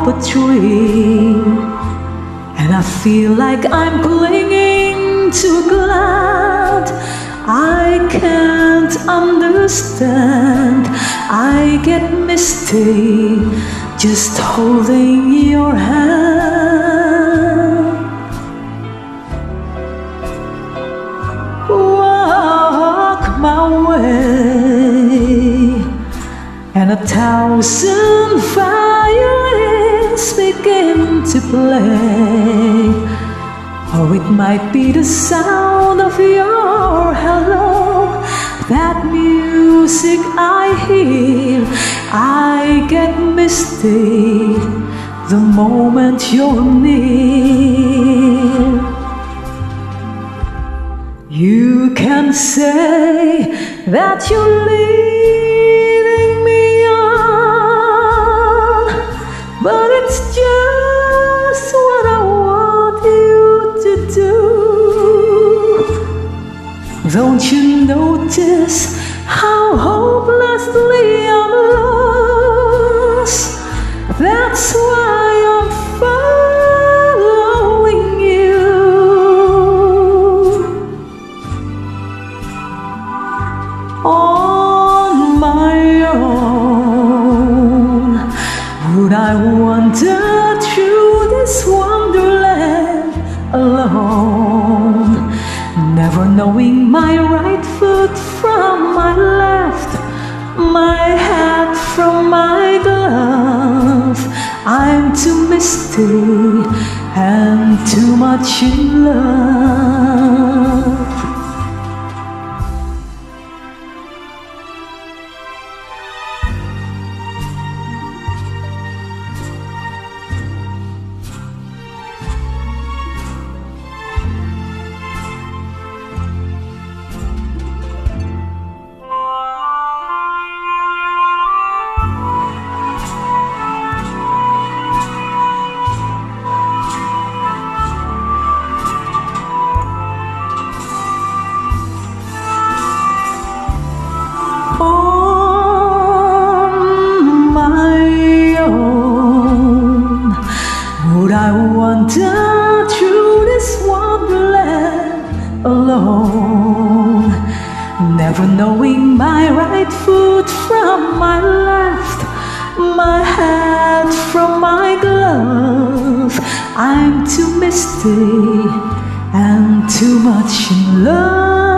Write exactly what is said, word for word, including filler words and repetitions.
up a tree, and I feel like I'm clinging to a cloud. I can't understand. I get misty just holding your hand. Walk my way, and a thousand violins begin to play. Oh, it might be the sound of your hello, that music I hear. I get misty the moment you're near. You can say that you're leading me on, but it's just what I want you to do. Don't you notice how hopelessly I'm lost? That's why I'm following you. On my own, would I wander through this wonderland alone, never knowing my right foot from my left, my hat from my glove? I'm too misty and too much in love. Would I wander through this wonderland alone, never knowing my right foot from my left, my hat from my glove? I'm too misty and too much in love.